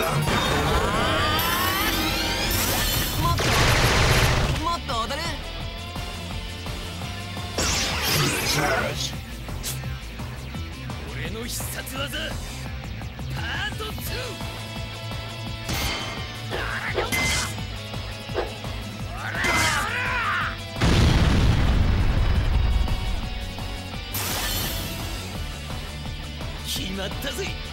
もっともっと踊る。 俺の必殺技パート2。決まったぜ。